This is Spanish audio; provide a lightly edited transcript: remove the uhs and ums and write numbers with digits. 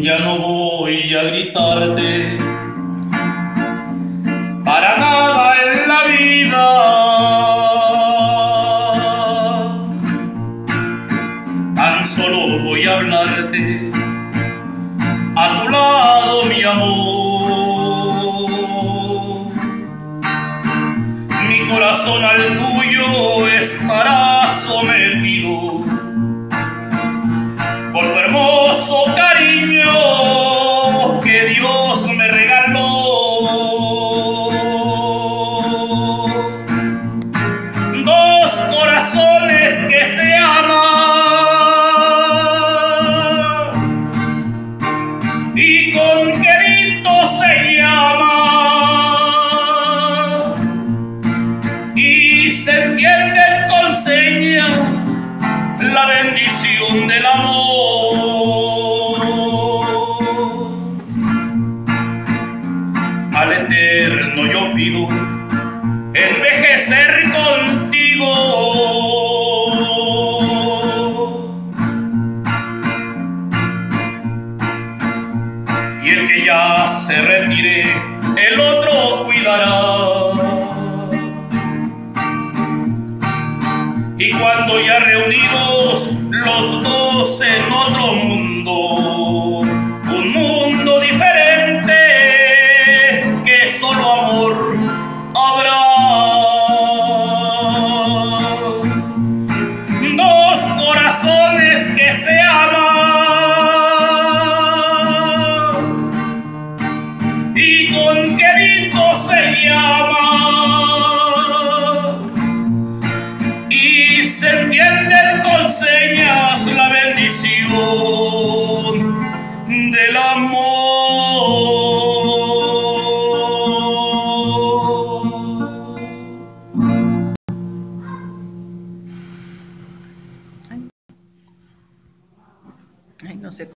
Ya no voy a gritarte para nada en la vida. Tan solo voy a hablarte a tu lado, mi amor. Mi corazón al tuyo estará sometido por tu hermoso cariño que Dios me regaló. Dos corazones que se aman y con querido se llaman y se entienden con señas la bendición del amor. Al Eterno yo pido envejecer contigo y el que ya se retire el otro cuidará. Y cuando ya reunidos los dos en otro mundo, un mundo diferente que solo amor habrá. Dos corazones que se aman y con querido se llaman y se entienden con señas la bendición del amor. Ay, no sé.